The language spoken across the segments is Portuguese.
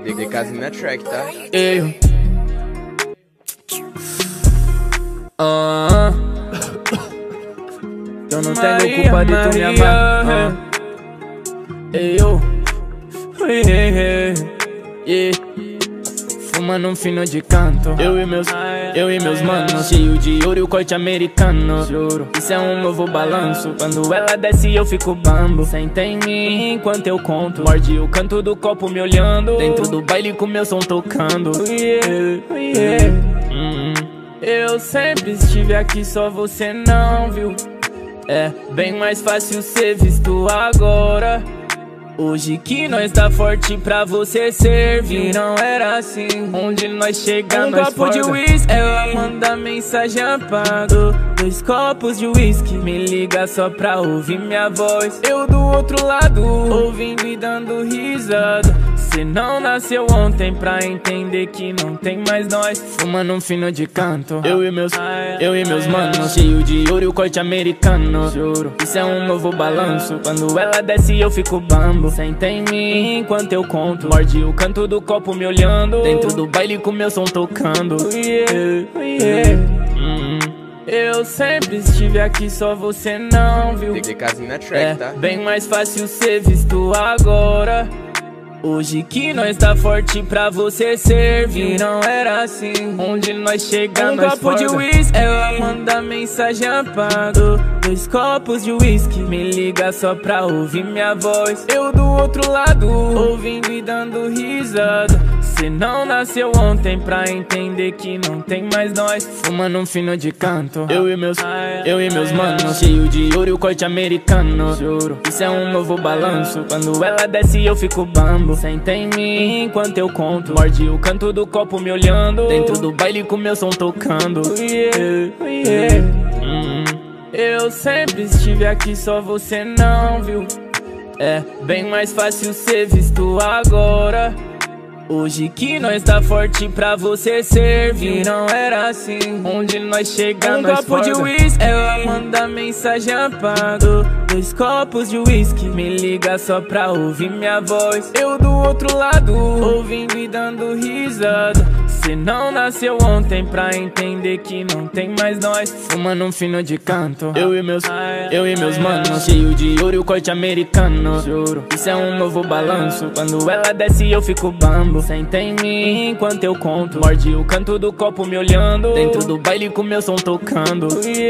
DKzinho na track, tá? Eu eu não tenho culpa de tu me amar. Eu fumando um fino de canto. Eu e meus manos, cheio de ouro e o corte americano. Juro, isso é um novo balanço. Quando ela desce eu fico bambo. Senta em mim enquanto eu conto. Morde o canto do copo me olhando. Dentro do baile com meu som tocando. Eu sempre estive aqui, só você não viu. É bem mais fácil ser visto agora. Hoje que nós tá forte pra você servir. Não era assim, onde nós chegamos. Um copo de uísque, ela manda mensagem apago. 2 copos de uísque, me liga só pra ouvir minha voz. Eu do outro lado, ouvindo e dando risada. Cê não nasceu ontem pra entender que não tem mais nós. Fumando um fino de canto. Eu e meus manos, cheio de ouro e o corte americano. Juro, isso é um novo balanço. Quando ela desce eu fico bambo. Senta em mim enquanto eu conto. Morde o canto do copo me olhando. Dentro do baile com meu som tocando. Eu sempre estive aqui, só você não viu. DKzinho na track, tá? Bem mais fácil ser visto agora. Hoje que nós tá forte pra você servir. Não era assim, onde nós chegamos. Um copo de uísque, ela manda mensagem apago. 2 copos de uísque, me liga só pra ouvir minha voz. Eu do outro lado, ouvindo e dando risada. Cê não nasceu ontem pra entender que não tem mais nós. Fumando um fino de canto. Eu e meus manos, cheio de ouro e o corte americano. Juro, isso é um novo balanço. Quando ela desce eu fico bambo. Senta em mim enquanto eu conto. Morde o canto do copo me olhando. Dentro do baile com meu som tocando. Eu sempre estive aqui, só você não viu. É bem mais fácil ser visto agora. Hoje que nós tá forte pra você servir. Não era assim, onde nós chegamos. Um copo de uísque, ela manda mensagem apago. 2 copos de uísque, me liga só pra ouvir minha voz. Eu do outro lado, ouvindo e dando risada. Cê não nasceu ontem pra entender que não tem mais nós. Fumando um fino de canto. Eu e meus manos, cheio de ouro e o corte americano. Juro, isso é um novo balanço. Quando ela desce eu fico bambo. Senta em mim enquanto eu conto. Morde o canto do copo me olhando. Dentro do baile com meu som tocando.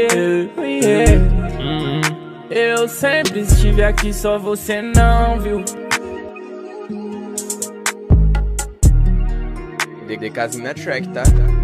Eu sempre estive aqui, só você não viu. DKzinho na track, tá?